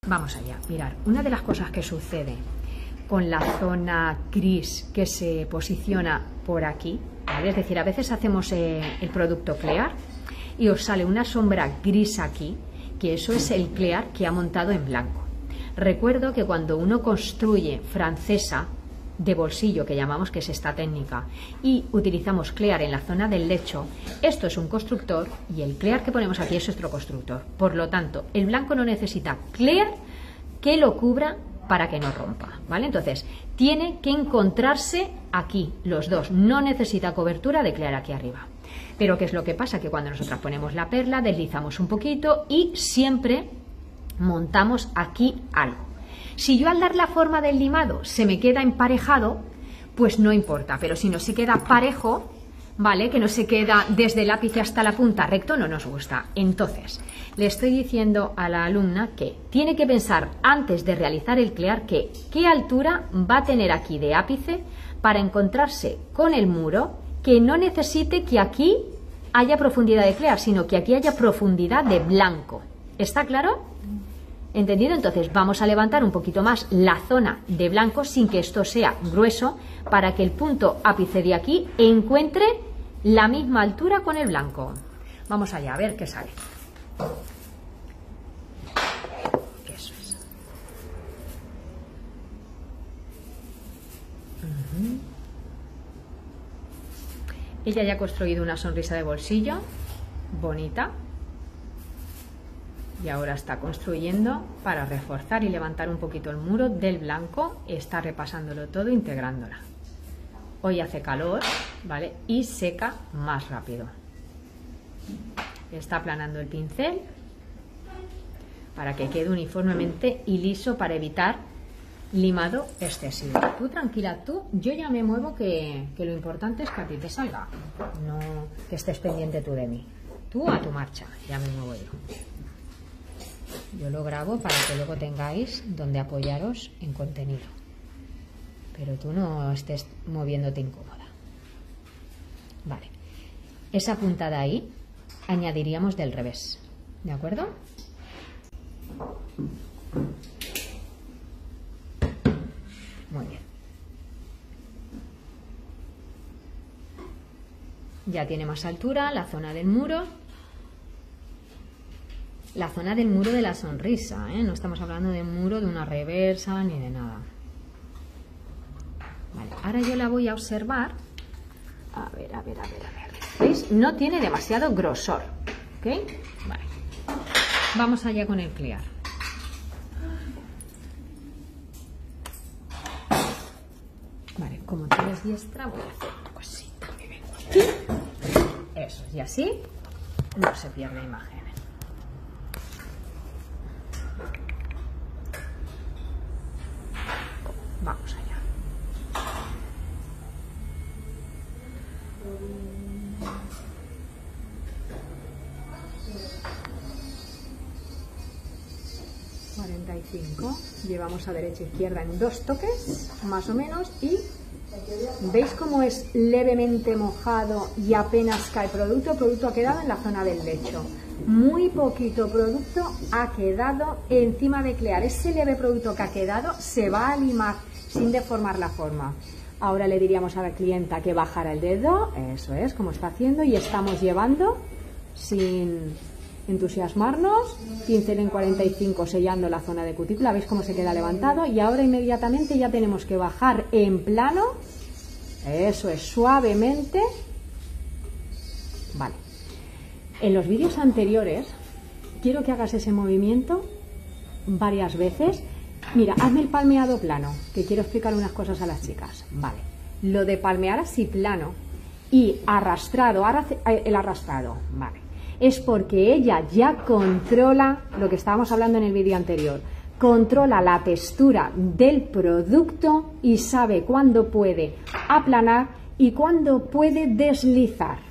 Vamos allá. Mirad, una de las cosas que sucede con la zona gris que se posiciona por aquí, ¿vale? Es decir, a veces hacemos el producto clear y os sale una sombra gris aquí, que eso es el clear que ha montado en blanco. Recuerdo que cuando uno construye francesa de bolsillo, que llamamos, que es esta técnica, y utilizamos clear en la zona del lecho, esto es un constructor y el clear que ponemos aquí es otro constructor. Por lo tanto, el blanco no necesita clear que lo cubra para que no rompa, ¿vale? Entonces, tiene que encontrarse aquí, los dos, no necesita cobertura de clear aquí arriba. Pero ¿qué es lo que pasa? Que cuando nosotras ponemos la perla, deslizamos un poquito y siempre montamos aquí algo. Si yo al dar la forma del limado se me queda emparejado, pues no importa, pero si no se queda parejo, ¿vale? Que no se queda desde el ápice hasta la punta recto, no nos gusta. Entonces, le estoy diciendo a la alumna que tiene que pensar antes de realizar el clear que qué altura va a tener aquí de ápice para encontrarse con el muro, que no necesite que aquí haya profundidad de clear, sino que aquí haya profundidad de blanco. ¿Está claro? ¿Entendido? Entonces vamos a levantar un poquito más la zona de blanco sin que esto sea grueso para que el punto ápice de aquí encuentre la misma altura con el blanco. Vamos allá a ver qué sale. Eso es. Ella ya ha construido una sonrisa de bolsillo bonita. Y ahora está construyendo para reforzar y levantar un poquito el muro del blanco. Está repasándolo todo, integrándola. Hoy hace calor, ¿vale? Y seca más rápido. Está aplanando el pincel para que quede uniformemente y liso para evitar limado excesivo. Tú tranquila, tú, yo ya me muevo que lo importante es que a ti te salga. No que estés pendiente tú de mí. Tú a tu marcha, ya me muevo yo. Yo lo grabo para que luego tengáis donde apoyaros en contenido. Pero tú no estés moviéndote incómoda. Vale. Esa punta de ahí añadiríamos del revés. ¿De acuerdo? Muy bien. Ya tiene más altura la zona del muro. La zona del muro de la sonrisa, ¿eh? No estamos hablando de muro de una reversa ni de nada. Vale, ahora yo la voy a observar. A ver. ¿Veis? No tiene demasiado grosor. ¿Ok? Vale. Vamos allá con el clear. Vale, como tú eres diestra, voy a hacer una cosita. Me vengo aquí. Eso, y así no se pierde imagen. Vamos allá. Llevamos a derecha e izquierda en 2 toques, más o menos, y ¿veis cómo es levemente mojado y apenas cae producto? El producto ha quedado en la zona del lecho. Muy poquito producto ha quedado encima de clear. Ese leve producto que ha quedado se va a limar sin deformar la forma. Ahora le diríamos a la clienta que bajara el dedo, eso es, como está haciendo, y estamos llevando sin entusiasmarnos, pincel en 45 sellando la zona de cutícula, veis cómo se queda levantado, y ahora inmediatamente ya tenemos que bajar en plano, eso es, suavemente. Vale, en los vídeos anteriores quiero que hagas ese movimiento varias veces. Mira, hazme el palmeado plano, que quiero explicar unas cosas a las chicas. Vale, lo de palmear así plano y arrastrado, ahora el arrastrado, vale, es porque ella ya controla lo que estábamos hablando en el vídeo anterior, controla la textura del producto y sabe cuándo puede aplanar y cuándo puede deslizar.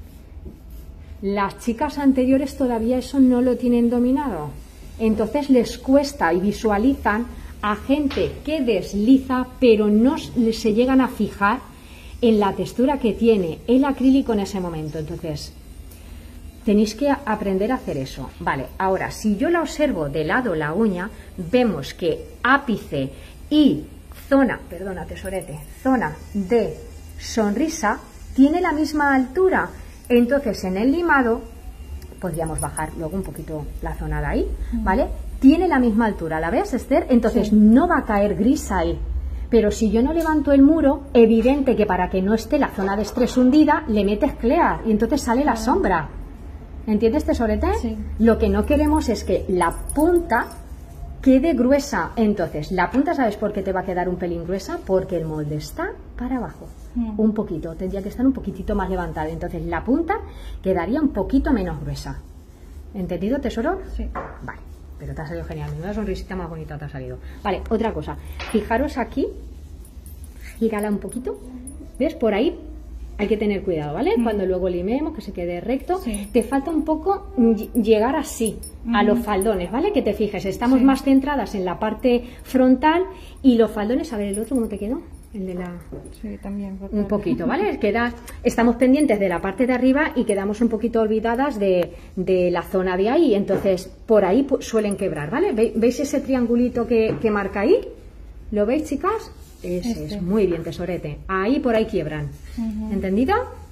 Las chicas anteriores todavía eso no lo tienen dominado, entonces les cuesta y visualizan a gente que desliza pero no se llegan a fijar en la textura que tiene el acrílico en ese momento. Entonces Tenéis que aprender a hacer eso. Vale, ahora, si yo la observo de lado la uña, vemos que ápice y zona, perdona, tesorete, zona de sonrisa tiene la misma altura. Entonces, en el limado, podríamos bajar luego un poquito la zona de ahí, ¿vale? Tiene la misma altura, ¿la ves, Esther? Entonces, no va a caer gris ahí. Pero si yo no levanto el muro, evidente que para que no esté la zona de estrés hundida, le metes clear y entonces sale la sombra. ¿Entiendes, tesorete? Sí. Lo que no queremos es que la punta quede gruesa. Entonces, la punta, ¿sabes por qué te va a quedar un pelín gruesa? Porque el molde está para abajo. Un poquito, tendría que estar un poquitito más levantada. Entonces, la punta quedaría un poquito menos gruesa. ¿Entendido, tesoro? Sí. Vale, pero te ha salido genial. Una sonrisita más bonita te ha salido. Vale, otra cosa. Fijaros aquí. Gírala un poquito. ¿Ves? Por ahí hay que tener cuidado, ¿vale? Cuando luego limemos, que se quede recto. Sí. Te falta un poco llegar así, a los faldones, ¿vale? Que te fijes, estamos más centradas en la parte frontal y los faldones, a ver el otro, ¿cómo te quedó? El de la... Sí, también. Un poquito, ¿vale? Estamos pendientes de la parte de arriba y quedamos un poquito olvidadas de la zona de ahí. Entonces, por ahí suelen quebrar, ¿vale? ¿Veis ese triangulito que marca ahí? ¿Lo veis, chicas? Ese es, muy bien, tesorete. Ahí por ahí quiebran. ¿Entendido?